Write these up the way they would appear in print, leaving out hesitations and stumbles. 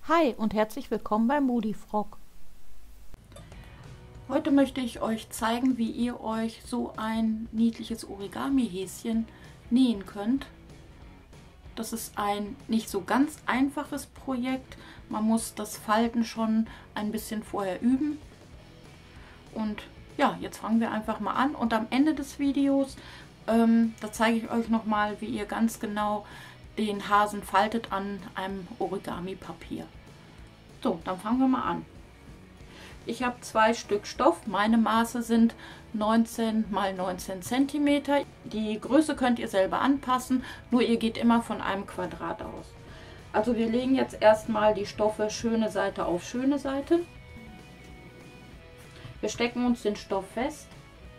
Hi und herzlich willkommen bei Moody Frog. Heute möchte ich euch zeigen, wie ihr euch so ein niedliches Origami-Häschen nähen könnt. Das ist ein nicht so ganz einfaches Projekt. Man muss das Falten schon ein bisschen vorher üben. Und ja, jetzt fangen wir einfach mal an. Und am Ende des Videos, da zeige ich euch nochmal, wie ihr ganz genau den Hasen faltet an einem Origami-Papier. So, dann fangen wir mal an. Ich habe 2 Stück Stoff. Meine Maße sind 19 x 19 cm. Die Größe könnt ihr selber anpassen, nur ihr geht immer von einem Quadrat aus. Also wir legen jetzt erstmal die Stoffe schöne Seite auf schöne Seite. Wir stecken uns den Stoff fest.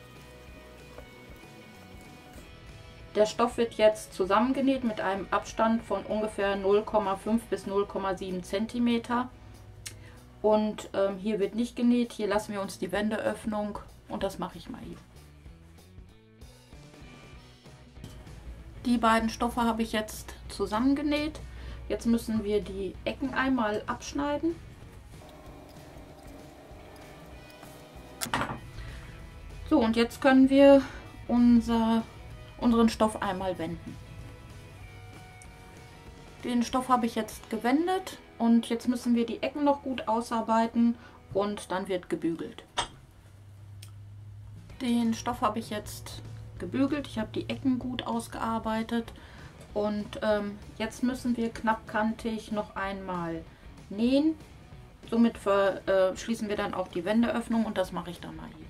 Der Stoff wird jetzt zusammengenäht mit einem Abstand von ungefähr 0,5 bis 0,7 cm. Und hier wird nicht genäht, hier lassen wir uns die Wendeöffnung und das mache ich mal hier. Die beiden Stoffe habe ich jetzt zusammengenäht. Jetzt müssen wir die Ecken einmal abschneiden. So, und jetzt können wir unseren Stoff einmal wenden. Den Stoff habe ich jetzt gewendet und jetzt müssen wir die Ecken noch gut ausarbeiten und dann wird gebügelt. Den Stoff habe ich jetzt gebügelt, ich habe die Ecken gut ausgearbeitet und jetzt müssen wir knappkantig noch einmal nähen. Somit schließen wir dann auch die Wendeöffnung und das mache ich dann mal hier.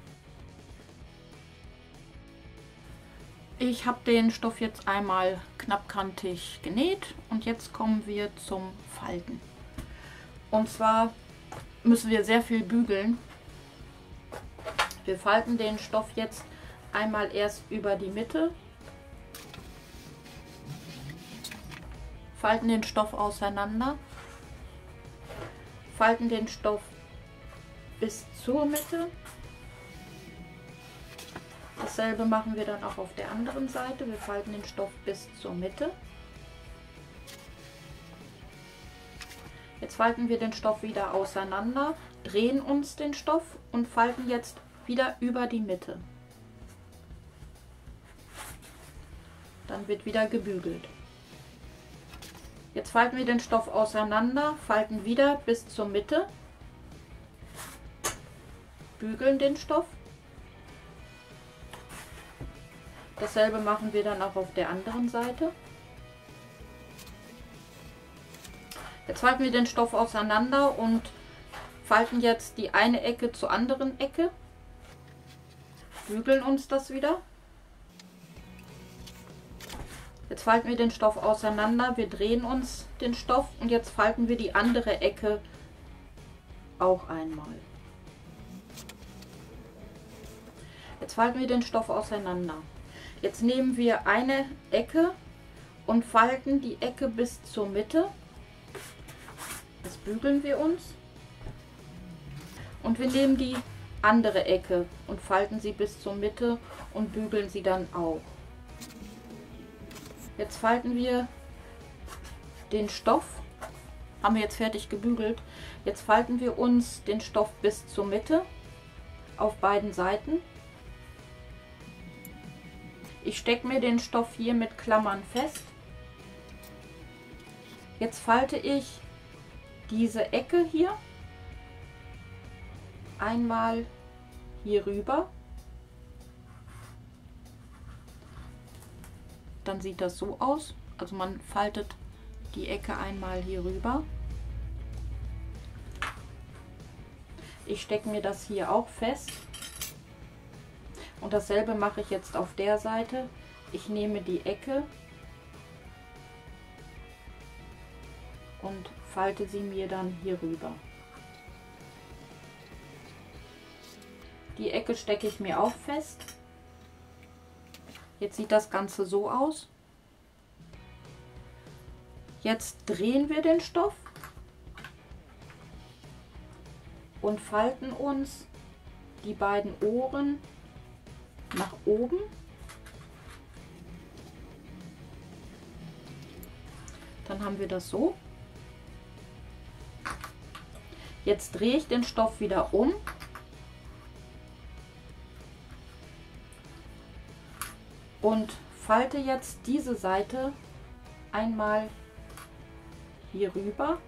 Ich habe den Stoff jetzt einmal knappkantig genäht und jetzt kommen wir zum Falten. Und zwar müssen wir sehr viel bügeln. Wir falten den Stoff jetzt einmal erst über die Mitte, falten den Stoff auseinander, falten den Stoff bis zur Mitte. Dasselbe machen wir dann auch auf der anderen Seite. Wir falten den Stoff bis zur Mitte. Jetzt falten wir den Stoff wieder auseinander, drehen uns den Stoff und falten jetzt wieder über die Mitte. Dann wird wieder gebügelt. Jetzt falten wir den Stoff auseinander, falten wieder bis zur Mitte, bügeln den Stoff. Dasselbe machen wir dann auch auf der anderen Seite. Jetzt falten wir den Stoff auseinander und falten jetzt die eine Ecke zur anderen Ecke. Bügeln uns das wieder. Jetzt falten wir den Stoff auseinander, wir drehen uns den Stoff und jetzt falten wir die andere Ecke auch einmal. Jetzt falten wir den Stoff auseinander. Jetzt nehmen wir eine Ecke und falten die Ecke bis zur Mitte. Das bügeln wir uns. Und wir nehmen die andere Ecke und falten sie bis zur Mitte und bügeln sie dann auch. Jetzt falten wir den Stoff, haben wir jetzt fertig gebügelt. Jetzt falten wir uns den Stoff bis zur Mitte auf beiden Seiten. Ich stecke mir den Stoff hier mit Klammern fest. Jetzt falte ich diese Ecke hier einmal hier rüber. Dann sieht das so aus. Also man faltet die Ecke einmal hier rüber. Ich stecke mir das hier auch fest. Und dasselbe mache ich jetzt auf der Seite. Ich nehme die Ecke und falte sie mir dann hier rüber. Die Ecke stecke ich mir auch fest. Jetzt sieht das Ganze so aus. Jetzt drehen wir den Stoff und falten uns die beiden Ohren nach oben. Dann haben wir das so. Jetzt drehe ich den Stoff wieder um und falte jetzt diese Seite einmal hier rüber,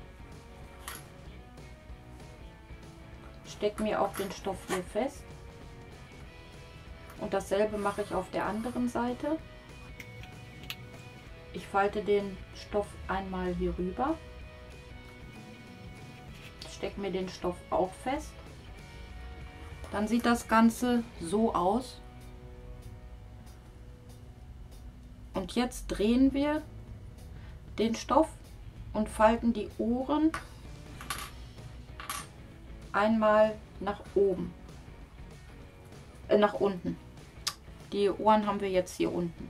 stecke mir auch den Stoff hier fest und dasselbe mache ich auf der anderen Seite. Ich falte den Stoff einmal hier rüber, stecke mir den Stoff auch fest. Dann sieht das Ganze so aus. Und jetzt drehen wir den Stoff und falten die Ohren einmal nach oben, nach unten. Die Ohren haben wir jetzt hier unten.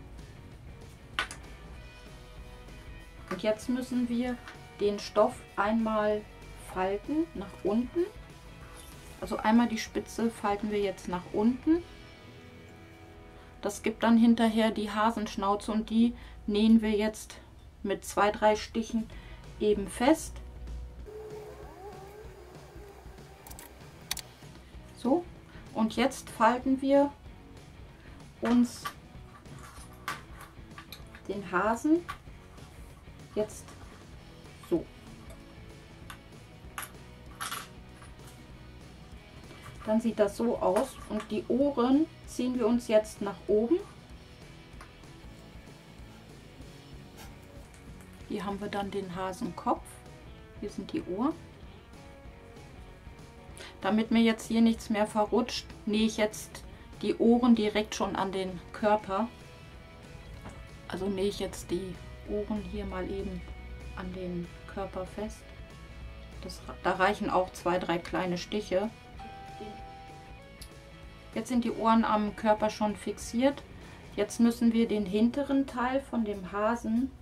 Und jetzt müssen wir den Stoff einmal falten nach unten. Also einmal die Spitze falten wir jetzt nach unten. Das gibt dann hinterher die Hasenschnauze und die nähen wir jetzt mit 2-3 Stichen eben fest. So, und jetzt falten wir uns den Hasen jetzt so. Dann sieht das so aus und die Ohren ziehen wir uns jetzt nach oben. Hier haben wir dann den Hasenkopf. Hier sind die Ohren. Damit mir jetzt hier nichts mehr verrutscht, nähe ich jetzt die Ohren direkt schon an den Körper. Also nähe ich jetzt die Ohren hier mal eben an den Körper fest. Da reichen auch 2-3 kleine Stiche. Jetzt sind die Ohren am Körper schon fixiert. Jetzt müssen wir den hinteren Teil von dem Hasen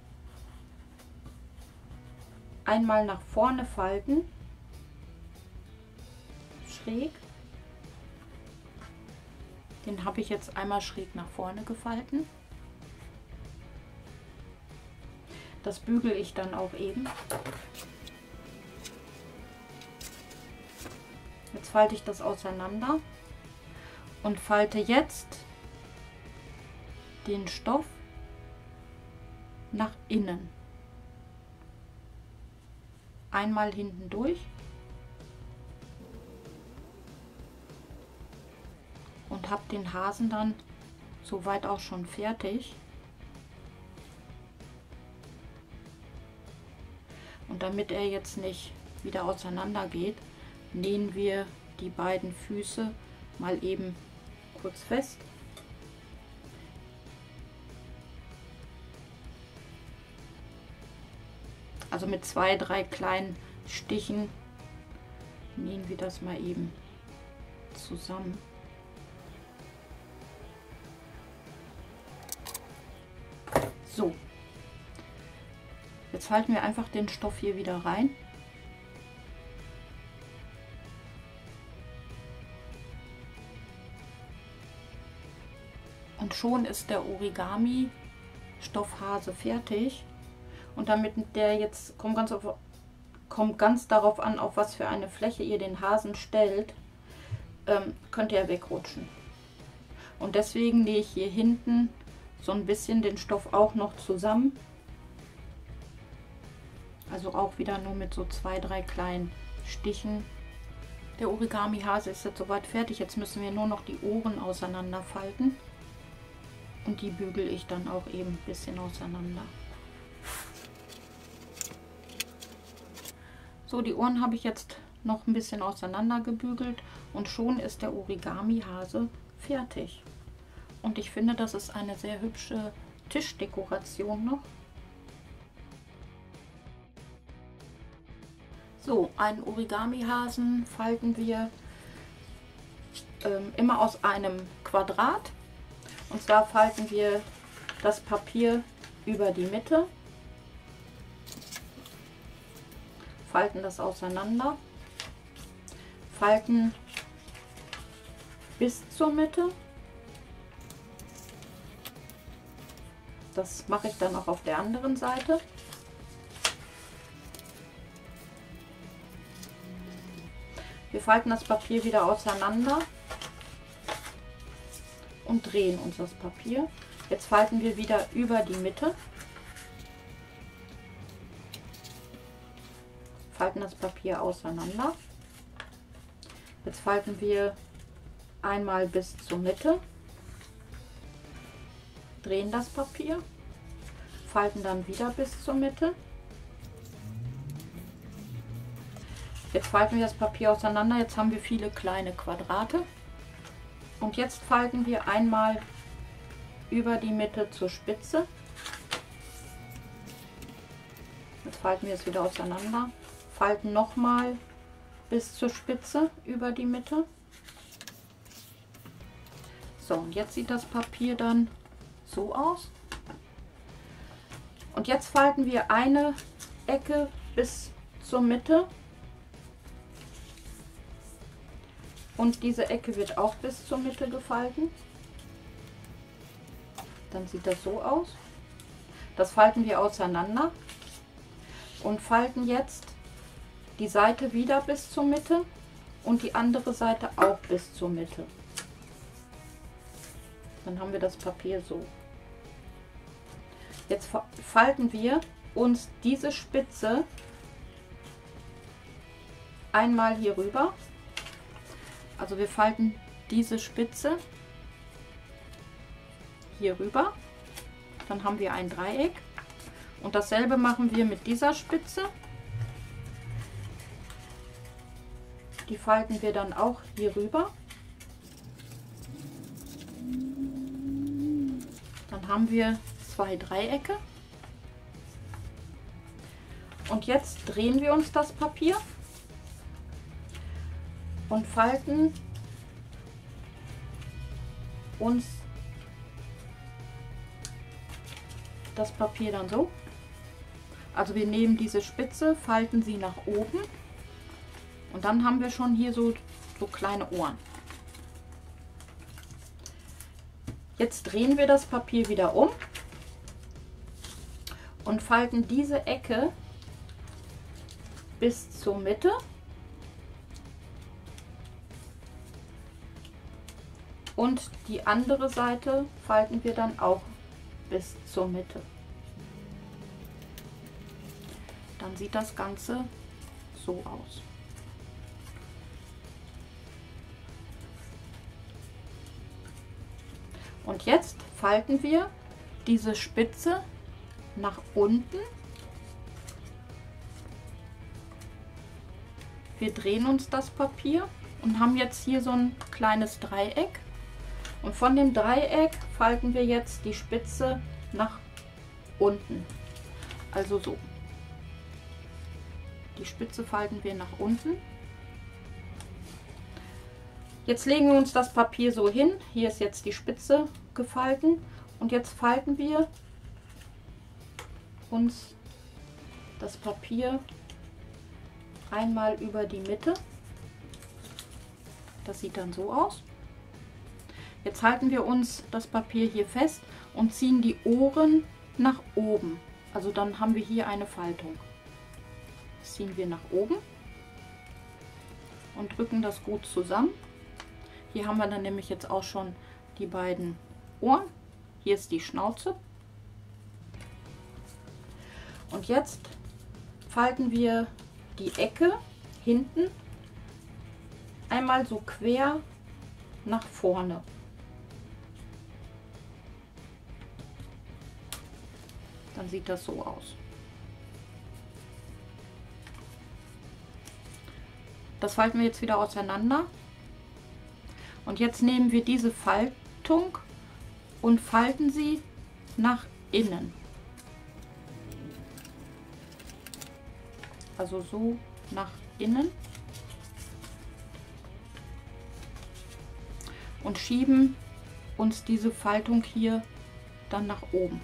einmal nach vorne falten. Schräg. Den habe ich jetzt einmal schräg nach vorne gefalten. Das bügele ich dann auch eben. Jetzt falte ich das auseinander und falte jetzt den Stoff nach innen. Einmal hinten durch und habe den Hasen dann soweit auch schon fertig. Und damit er jetzt nicht wieder auseinander geht, nähen wir die beiden Füße mal eben kurz fest. Also mit 2-3 kleinen Stichen nähen wir das mal eben zusammen. So, jetzt falten wir einfach den Stoff hier wieder rein. Und schon ist der Origami Stoffhase fertig. Und damit der jetzt, kommt ganz darauf an, auf was für eine Fläche ihr den Hasen stellt, könnte er wegrutschen. Und deswegen nähe ich hier hinten so ein bisschen den Stoff auch noch zusammen. Also auch wieder nur mit so 2-3 kleinen Stichen. Der Origami Hase ist jetzt soweit fertig. Jetzt müssen wir nur noch die Ohren auseinander falten. Und die bügele ich dann auch eben ein bisschen auseinander. So, die Ohren habe ich jetzt noch ein bisschen auseinander gebügelt und schon ist der Origami Hase fertig. Und ich finde, das ist eine sehr hübsche Tischdekoration noch. So, einen Origami Hasen falten wir immer aus einem Quadrat. Und zwar falten wir das Papier über die Mitte, falten das auseinander, falten bis zur Mitte. Das mache ich dann auch auf der anderen Seite. Wir falten das Papier wieder auseinander und drehen uns das Papier. Jetzt falten wir wieder über die Mitte. Falten das Papier auseinander. Jetzt falten wir einmal bis zur Mitte. Drehen das Papier. Falten dann wieder bis zur Mitte. Jetzt falten wir das Papier auseinander. Jetzt haben wir viele kleine Quadrate. Und jetzt falten wir einmal über die Mitte zur Spitze. Jetzt falten wir es wieder auseinander. Falten nochmal bis zur Spitze über die Mitte. So, und jetzt sieht das Papier dann so aus. Und jetzt falten wir eine Ecke bis zur Mitte. Und diese Ecke wird auch bis zur Mitte gefalten. Dann sieht das so aus. Das falten wir auseinander und falten jetzt die Seite wieder bis zur Mitte und die andere Seite auch bis zur Mitte. Dann haben wir das Papier so. Jetzt falten wir uns diese Spitze einmal hier rüber. Also wir falten diese Spitze hier rüber. Dann haben wir ein Dreieck. Und dasselbe machen wir mit dieser Spitze. Die falten wir dann auch hier rüber. Dann haben wir zwei Dreiecke. Und jetzt drehen wir uns das Papier und falten uns das Papier dann so. Also wir nehmen diese Spitze, falten sie nach oben und dann haben wir schon hier so kleine Ohren. Jetzt drehen wir das Papier wieder um und falten diese Ecke bis zur Mitte. Und die andere Seite falten wir dann auch bis zur Mitte. Dann sieht das Ganze so aus. Und jetzt falten wir diese Spitze nach unten. Wir drehen uns das Papier und haben jetzt hier so ein kleines Dreieck. Und von dem Dreieck falten wir jetzt die Spitze nach unten. Also so. Die Spitze falten wir nach unten. Jetzt legen wir uns das Papier so hin. Hier ist jetzt die Spitze gefalten. Und jetzt falten wir uns das Papier einmal über die Mitte. Das sieht dann so aus. Jetzt halten wir uns das Papier hier fest und ziehen die Ohren nach oben. Also dann haben wir hier eine Faltung. Das ziehen wir nach oben und drücken das gut zusammen. Hier haben wir dann nämlich jetzt auch schon die beiden Ohren. Hier ist die Schnauze. Und jetzt falten wir die Ecke hinten einmal so quer nach vorne. Dann sieht das so aus. Das falten wir jetzt wieder auseinander. Und jetzt nehmen wir diese Faltung und falten sie nach innen. Also so nach innen. Und schieben uns diese Faltung hier dann nach oben.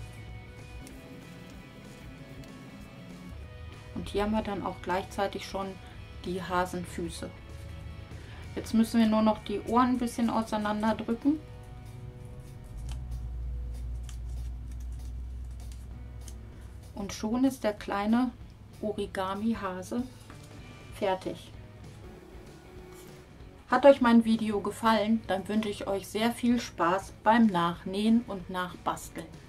Und hier haben wir dann auch gleichzeitig schon die Hasenfüße. Jetzt müssen wir nur noch die Ohren ein bisschen auseinander drücken. Und schon ist der kleine Origami-Hase fertig. Hat euch mein Video gefallen, dann wünsche ich euch sehr viel Spaß beim Nachnähen und Nachbasteln.